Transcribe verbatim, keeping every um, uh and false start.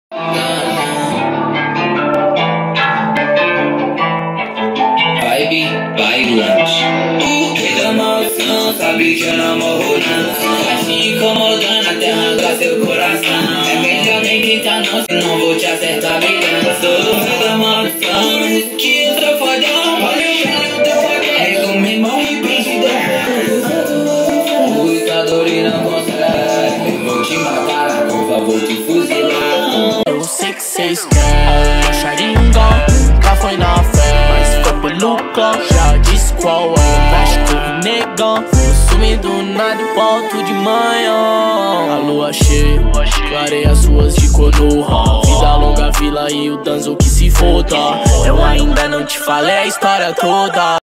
Vibe bailante. Muita emoção, sabe que eu não morro não. Tá se incomodando até arrancar seu coração. É melhor nem tentar não, senão vou te acertar brilhando. Sou do rei da maldição, isso que eu sou fodão. Olha o cara do teu fodão. É como irmão e príncipe. O lutador e não consegue. Vou te matar, por favor te fuzilar. Eu sei que cê quer Sharingan, nunca foi na fé, mas foi pelo clã. Já disse qual é o México e negão. Eu sumi do nada e volto de manhã. A lua cheia, clareia as ruas de Konoha. Vida longa, vila e o Danzo que se foda. Eu ainda não te falei a história toda.